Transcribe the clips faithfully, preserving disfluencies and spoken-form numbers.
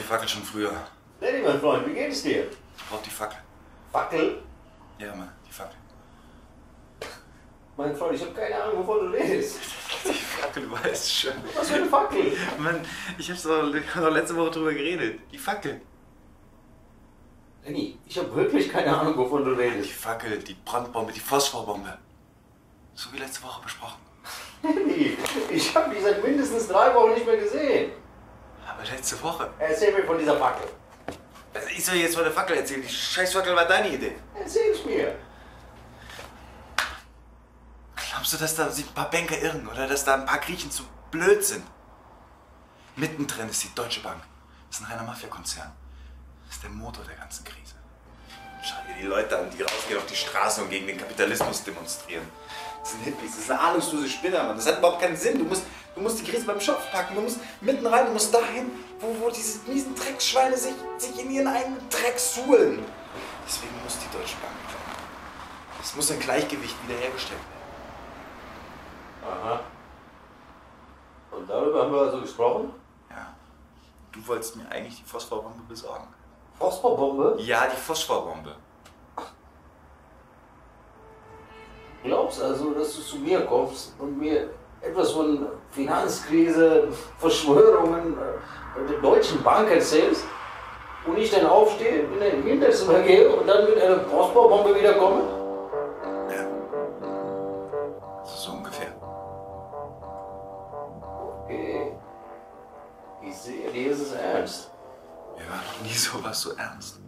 Fackel schon früher. Lenny, mein Freund, wie geht es dir? Ich brauch die Fackel. Fackel? Ja, Mann, die Fackel. Mein Freund, ich habe keine Ahnung, wovon du redest. Die Fackel, du weißt schon. Was für eine Fackel? Mann, ich hab's doch, ich hab doch letzte Woche drüber geredet. Die Fackel. Lenny, ich habe wirklich keine Ahnung, wovon du Die redest. Fackel, die Brandbombe, die Phosphorbombe. So wie letzte Woche besprochen. Lenny, ich habe dich seit mindestens drei Wochen nicht mehr gesehen. Aber letzte Woche. Erzähl mir von dieser Fackel. Also ich soll jetzt von der Fackel erzählen. Die Scheißfackel war deine Idee. Erzähl's mir. Glaubst du, dass da sich ein paar Banker irren oder dass da ein paar Griechen zu blöd sind? Mittendrin ist die Deutsche Bank. Das ist ein reiner Mafia-Konzern. Das ist der Motor der ganzen Krise. Schau dir die Leute an, die rausgehen auf die Straße und gegen den Kapitalismus demonstrieren. Das sind Hippies, das sind ahnungslose Spinner, Mann. Das hat überhaupt keinen Sinn. Du musst, du musst die Krise beim Schopf packen. Du musst mitten rein, du musst dahin, wo, wo diese miesen Drecksschweine sich, sich in ihren eigenen Dreck suhlen. Deswegen muss die Deutsche Bank kommen. Es muss ein Gleichgewicht wiederhergestellt werden. Aha. Und darüber haben wir also gesprochen? Ja. Du wolltest mir eigentlich die Phosphorbombe besorgen. Phosphorbombe? Ja, die Phosphorbombe. Glaubst also, dass du zu mir kommst und mir etwas von Finanzkrise, Verschwörungen äh, der Deutschen Bank erzählst und ich dann aufstehe, in den Hinterzimmer gehe und dann mit einer Phosphorbombe wiederkomme? Ja. Also so ungefähr. Okay. Ich sehe, dir ist es ernst. Mir war noch nie sowas so ernst.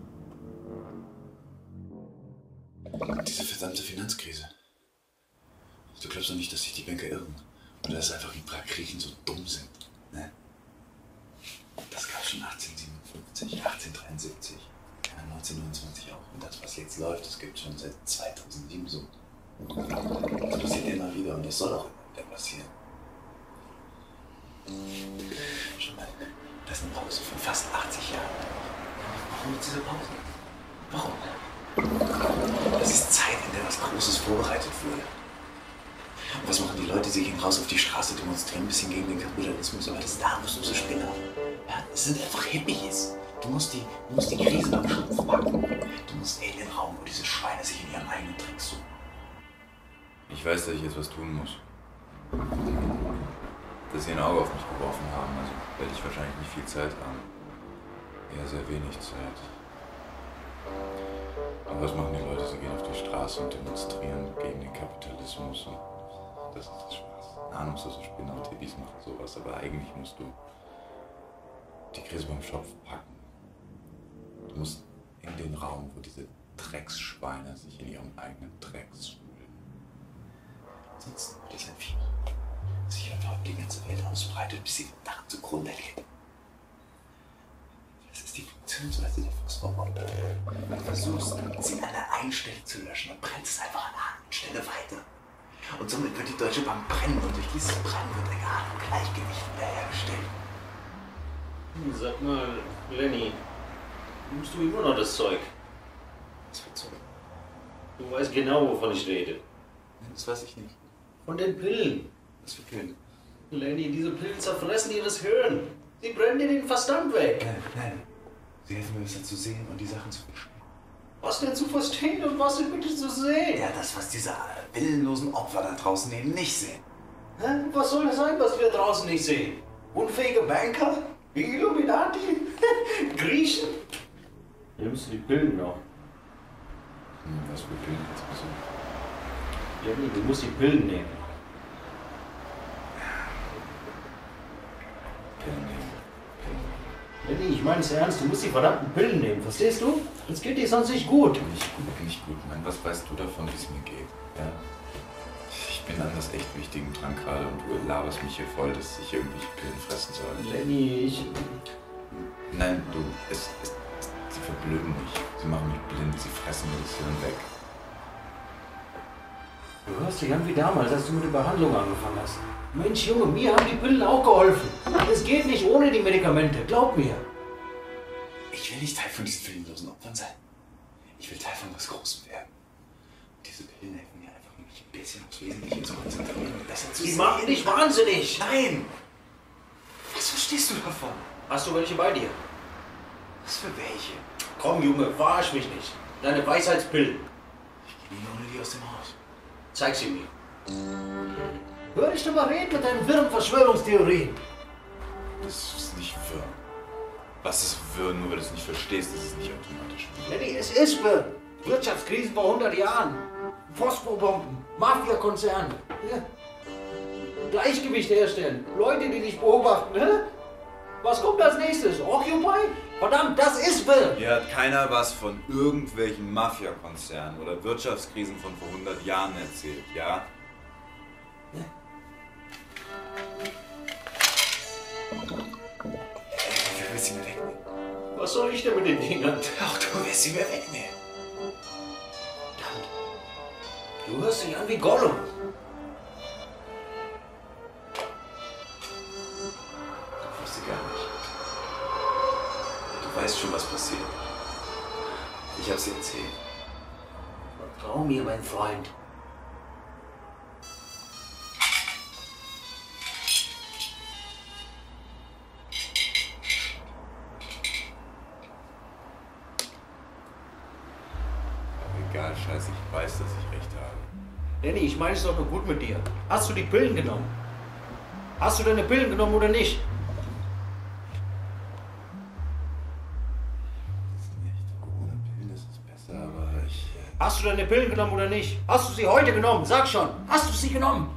Diese verdammte Finanzkrise. Du glaubst doch nicht, dass sich die Banker irren. Oder dass einfach ein paar Griechen so dumm sind. Ne? Das gab es schon achtzehnhundertsiebenundfünfzig, achtzehnhundertdreiundsiebzig, ja, neunzehnhundertneunundzwanzig auch. Und das, was jetzt läuft, das gibt es schon seit zweitausendsieben so. Das passiert immer wieder und das soll auch immer wieder passieren. Schon mal, das ist eine Pause von fast achtzig Jahren. Warum jetzt diese Pause? Warum? Das ist Zeit, in der was Großes vorbereitet wurde. Und was machen die Leute? Sie gehen raus auf die Straße, demonstrieren ein bisschen gegen den Kapitalismus, aber das da musst du so Spinner. Ja, es sind einfach Hippies. Du musst die, du musst die Krise am Schopf packen. Du musst in den Raum, wo diese Schweine sich in ihren eigenen Dreck suchen. Ich weiß, dass ich jetzt was tun muss. Dass sie ein Auge auf mich geworfen haben, also werde ich wahrscheinlich nicht viel Zeit haben. Eher sehr wenig Zeit. Aber was machen die Leute? Sie gehen auf die Straße und demonstrieren gegen den Kapitalismus. Und das ist das Spaß. Ahnungslose Spinner und Hippies machen sowas, aber eigentlich musst du die Krise beim Schopf packen. Du musst in den Raum, wo diese Drecksschweine sich in ihrem eigenen Dreck suhlen. Sonst wird es ein Fieber sich einfach auf die ganze Welt ausbreitet, bis sie daran zugrunde geht. Das ist die Funktionsweise der Phosphorbombe. Du versuchst, sie an der einen Stelle zu löschen und brennst es einfach an der anderen Stelle weiter. Und somit wird die Deutsche Bank brennen und durch dieses Brennen wird ein geartetes Gleichgewicht wiederhergestellt. Sag mal, Lenny, nimmst du immer noch das Zeug? Was für Zeug? Du weißt genau, wovon ich rede. Das weiß ich nicht. Von den Pillen. Was für Pillen? Lenny, diese Pillen zerfressen dir das Hirn. Sie brennen dir den Verstand weg. Nein, nein. Sie helfen mir besser zu sehen und die Sachen zu verstehen. Was denn zu verstehen und was denn bitte zu sehen? Ja, das, was diese willenlosen Opfer da draußen eben nicht sehen. Hä? Was soll das sein, was wir draußen nicht sehen? Unfähige Banker? Illuminati? Griechen? Nimmst du die Pillen noch? Hm, was für Pillen jetzt besucht? Lenny, du musst die Pillen nehmen. Pillen nehmen. Pillen. Lenny, ich meine es ernst, du musst die verdammten Pillen nehmen, verstehst du? Es geht dir sonst nicht gut. Nicht gut, nicht gut, Mann. Was weißt du davon, wie es mir geht? Ja? Ich bin an das echt Wichtigen dran gerade und du laberst mich hier voll, dass ich irgendwelche Pillen fressen soll. Lenny, ich... Nein, du, es, es, sie verblöden mich. Sie machen mich blind, sie fressen mir das Hirn weg. Du hörst dich an wie damals, als du mit der Behandlung angefangen hast. Mensch, Junge, mir haben die Pillen auch geholfen. Es geht nicht ohne die Medikamente, glaub mir. Ich will nicht Teil von diesen willenlosen Opfern sein. Ich will Teil von was Großem werden. Und diese Pillen helfen mir einfach, mich ein bisschen aufs Wesentliche zu konzentrieren und besser zu Die sehen. machen dich wahnsinnig. Nein! Was verstehst du davon? Hast du welche bei dir? für welche? Komm, Junge, verarsch mich nicht. Deine Weisheitspillen. Ich gehe nie ohne die aus dem Haus. Zeig sie mir. Hör dich doch mal reden mit deinen wirren Verschwörungstheorien. Das ist nicht wirr. Was ist wirr? Nur weil du es nicht verstehst, ist es nicht automatisch wirr. Lenny, es ist wirr. Wirtschaftskrisen vor hundert Jahren. Phosphorbomben, Mafiakonzerne. Ja. Gleichgewicht herstellen. Leute, die dich beobachten. Hä? Was kommt als nächstes? Occupy? Verdammt, das ist wirr. Hier hat keiner was von irgendwelchen Mafiakonzernen oder Wirtschaftskrisen von vor hundert Jahren erzählt, ja? Ja. Du willst sie mir wegnehmen. Was soll ich denn mit den Dingern? Ach, du willst sie mir wegnehmen. Du hörst dich an wie Gollum. Ich wusste gar nicht. Du weißt schon, was passiert. Ich hab's dir erzählt. Vertrau mir, mein Freund. Egal, scheiße, ich weiß, dass ich recht habe. Lenny, ich meine es doch nur gut mit dir. Hast du die Pillen genommen? Hast du deine Pillen genommen oder nicht? Ohne Pillen ist es besser, aber ich... Hast du deine Pillen genommen oder nicht? Hast du sie heute genommen? Sag schon. Hast du sie genommen?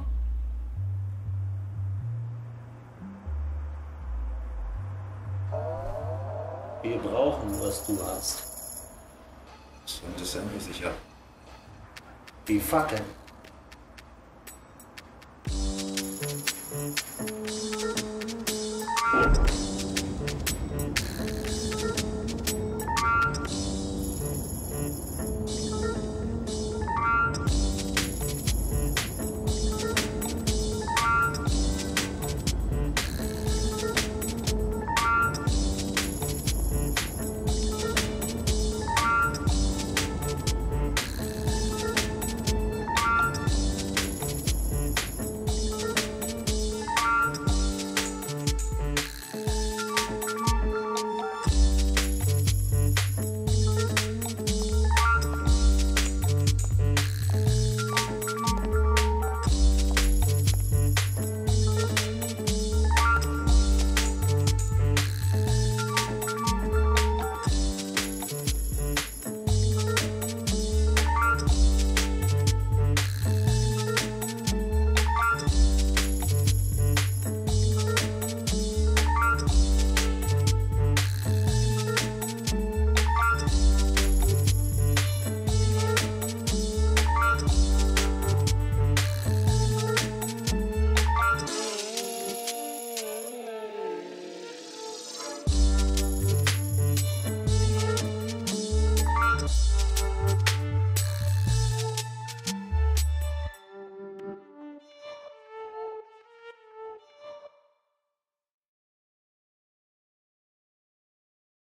Wir brauchen, was du hast. Was soll das sein, was ich hab? Die Fackeln.